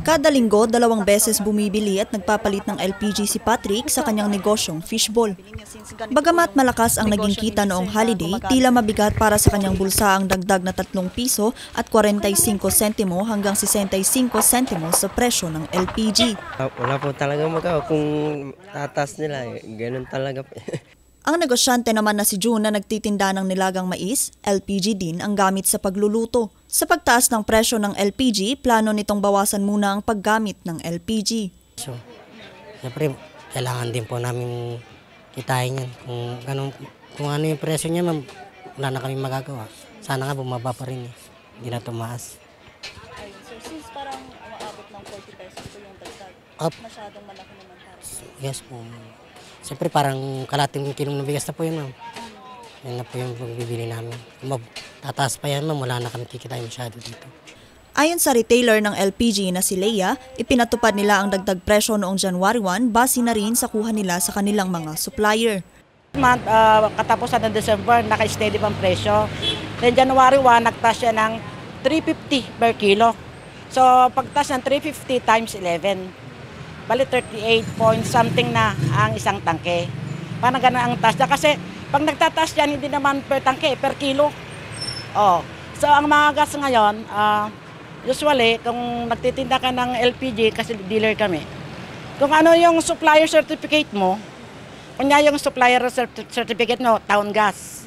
Kada linggo, 2 beses bumibili at nagpapalit ng LPG si Patrick sa kanyang negosyong fishbowl. Bagamat malakas ang naging kita noong holiday, tila mabigat para sa kanyang bulsa ang dagdag na 3 piso at 45 sentimo hanggang 65 sentimo sa presyo ng LPG. Wala po talaga magawa kung tatas nila, ganun talaga. Ang negosyante naman na si June na nagtitinda ng nilagang mais, LPG din ang gamit sa pagluluto. Sa pagtaas ng presyo ng LPG, plano nitong bawasan muna ang paggamit ng LPG. So, siyempre, kailangan din po namin kitain yan. Kung ano yung presyo niya, wala na kami magagawa. Sana nga bumaba pa rin. Hindi na tumaas. So since parang umaabot ng 40 pesos po yung dagdag, masyadong malaki naman para. Yes po. Siyempre parang kalating kilong ng bigas na po yun, ma'am. Yan na po yung bibili namin. Kung tataas pa yan, ma'am, wala na kami kikitain masyado dito. Ayon sa retailer ng LPG na si Leia, ipinatupad nila ang dagdag presyo noong January 1 base na rin sa kuha nila sa kanilang mga supplier. Katapusan ng December, naka-steady pang presyo. Then January 1, nagtaas siya ng 350 per kilo. So pagtaas ng 350 times 11, bali 38 point something na ang isang tangke. Parang ganun ang taas na kasi pag nagtataas yan, hindi naman per tangke, per kilo. Oh. So ang mga gas ngayon, usually kung nagtitinda ka ng LPG kasi dealer kami, kung ano yung supplier certificate mo, kunya yung supplier certificate mo, Town Gas,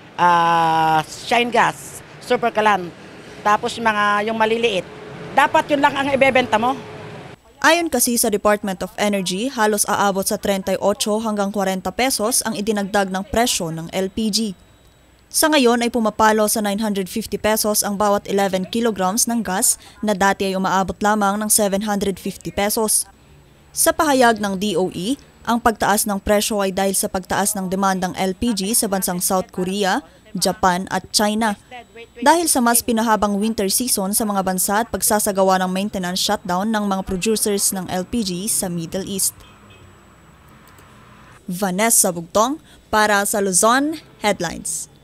Shine Gas, Super Kalan, tapos yung maliliit, dapat yun lang ang ibebenta mo. Ayon kasi sa Department of Energy, halos aabot sa 38 hanggang 40 pesos ang idinagdag ng presyo ng LPG. Sa ngayon ay pumapalo sa 950 pesos ang bawat 11 kilograms ng gas na dati ay umaabot lamang ng 750 pesos. Sa pahayag ng DOE, ang pagtaas ng presyo ay dahil sa pagtaas ng demandang LPG sa bansang South Korea, Japan at China. Dahil sa mas pinahabang winter season sa mga bansa at pagsasagawa ng maintenance shutdown ng mga producers ng LPG sa Middle East. Vanessa Bugtong para sa Luzon Headlines.